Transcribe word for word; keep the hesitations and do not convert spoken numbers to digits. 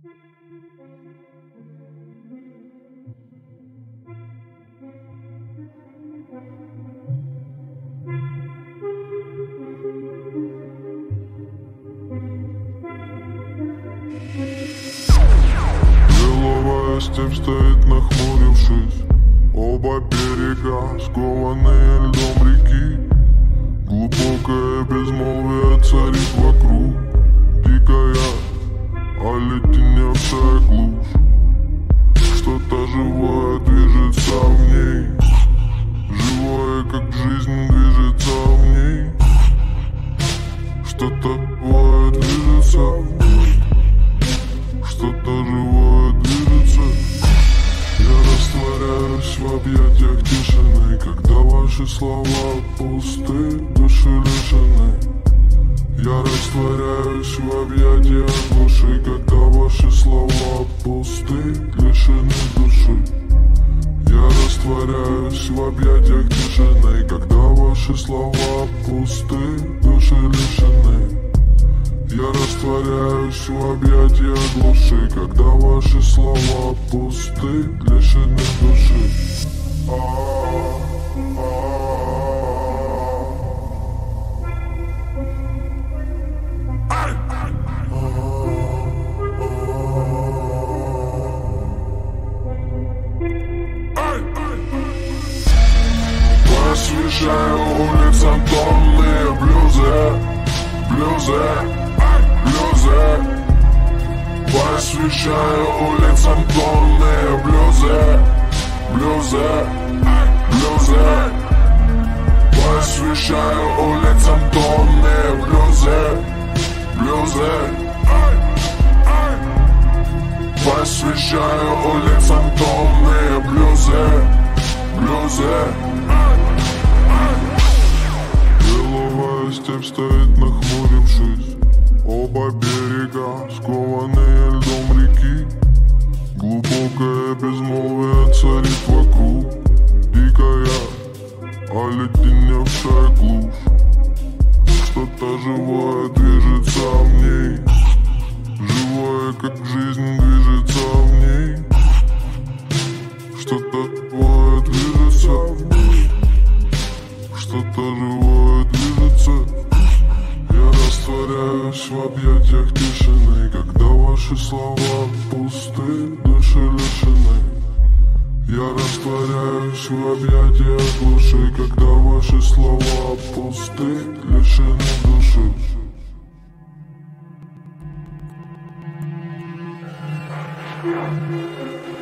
Лиловая степь стоит, нахмурившись. Оба берега, скованные льдом реки. Глубокое безмолвие царит вокруг. Дикая, оледеневшая глушь. Что-то живое движется в ней. Живое, как жизнь, движется в ней. Что-то живое движется в ней. Что-то живое движется. Я растворяюсь в объятиях тишины, когда ваши слова пусты, души лишены. Я растворяюсь в объятиях души, когда ваши слова пусты, лишены души. Я растворяюсь в объятиях тишины, когда ваши слова пусты, души лишены. Я растворяюсь в объятиях глуши, когда ваши слова пусты, лишены души. Освещаю улицам тонные блюзы, блюзы, блюзы. Освещаю улицам тонные блюзы, блюзы, блюзы. Освещаю улицам тонные блюзы, блюзы. Освещаю улицам тонные блюзы, блюзы. Лиловая степь стоит, нахмурившись. Оба берега, скованные льдом реки. Глубокое безмолвие царит вокруг. Дикая, оледеневшая глушь. Что-то живое движется в ней. Живое, как жизнь, движется в ней. Что-то живое движется в ней. Что-то живое движется. Я растворяюсь в объятиях тишины, когда ваши слова пусты, души лишены. Я растворяюсь в объятиях глуши, когда ваши слова пусты, лишены души. Yeah.